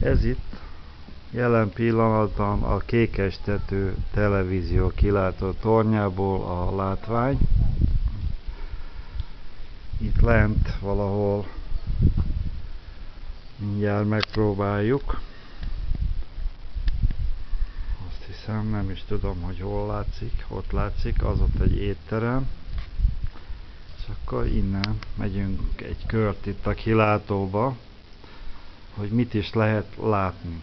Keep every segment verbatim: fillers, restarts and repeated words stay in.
Ez itt jelen pillanatban a Kékestető televízió kilátó tornyából a látvány. Itt lent valahol mindjárt megpróbáljuk. Azt hiszem, nem is tudom, hogy hol látszik. Ott látszik, az ott egy étterem. És akkor innen megyünk egy kört itt a kilátóba, hogy mit is lehet látni.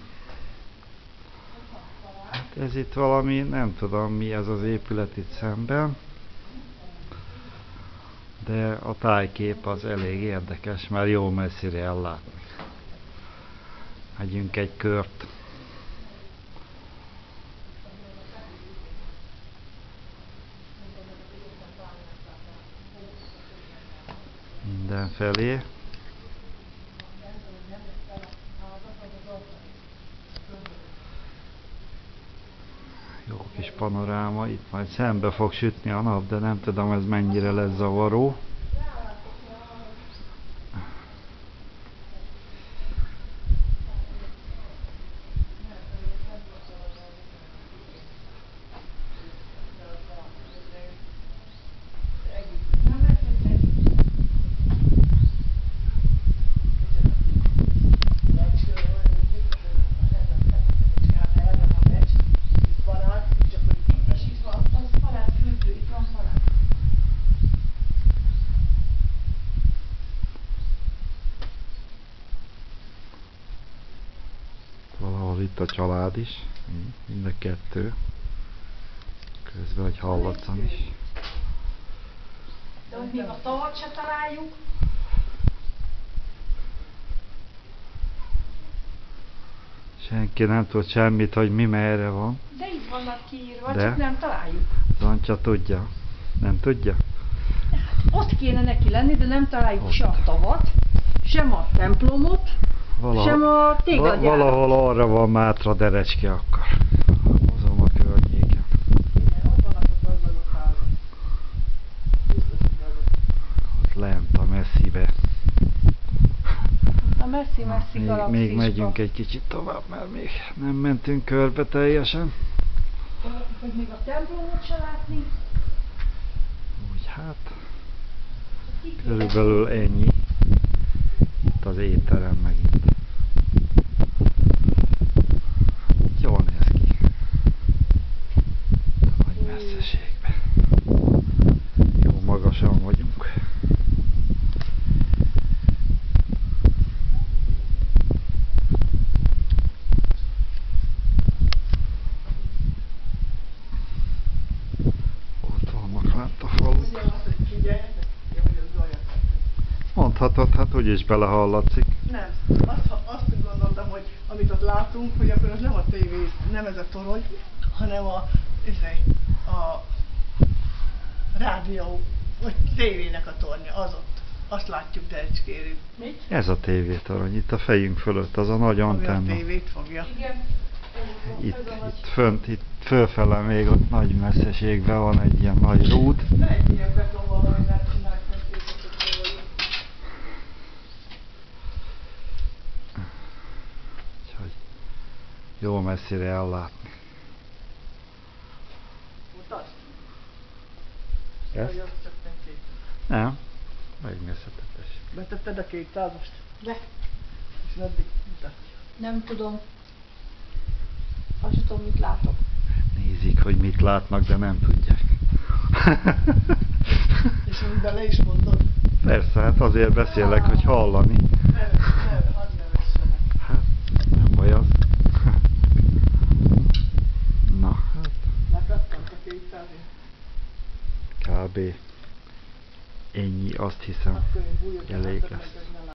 Hát ez itt valami, nem tudom mi ez az épület itt szemben, de a tájkép az elég érdekes, mert jó messzire ellátni. Megyünk egy kört. Mindenfelé. Jó kis panoráma, itt majd szembe fog sütni a nap, de nem tudom ez mennyire lesz zavaró. Valahol itt a család is, mind a kettő. Közben, hogy hallatszan is. De hogy még a tavat se találjuk. Senki nem tud semmit, hogy mi merre van. De itt vannak kiírva, De? csak nem találjuk. Zancsa tudja. Nem tudja? Ott kéne neki lenni, de nem találjuk Ott. se a tavat, sem a templomot, Valahol, sem a téglagyárat. valahol arra van Mátra Derecske akkor. Hozom a környéken. Ott lent a messzibe. A messzi-messzi Még, galaxiska. még megyünk egy kicsit tovább, mert még nem mentünk körbe teljesen. Hogy még a templomot se látni. Úgy hát, körülbelül ennyi. Itt az étterem megint. Jól néz ki. Nagy messzeségben. Jó magasan vagyunk. Ott vannak lent a faluk. Mondhatod, hát úgyis belehallatszik. Nem. Azt, azt gondoltam, hogy amit ott látunk, hogy akkor az nem a tévé, nem ez a torony, hanem a, a rádió, vagy tévének a tornya, az ott. Azt látjuk Derecskéről. Mit? Ez a tévétorony, itt a fejünk fölött, az a nagy Ami a antenna. tévét fogja. Igen. Itt, itt fönt, itt fölfele még ott nagy messzeségben van egy ilyen nagy rúd. Ne egy ilyen beton valami, mert csinálják meg képeket róla. Úgyhogy jó messzire ellátni. Mutasd? Ezt? Vagy azt csak nem két. Nem, megnézhetetes. Betetted a kétszázast? De És meddig mutatja? nem tudom. Azt sem tudom, mit látok. Nézik, hogy mit látnak, de nem tudják. És úgy bele is mondod? Persze, hát azért beszélek, hogy hallani. Ne, ne, hadd ne vessenek. Hát, nem baj az. Na, hát Lekattant a kétszázért? kb. Ennyi, azt hiszem, Akkor én bújok, elég hogy lesz. meg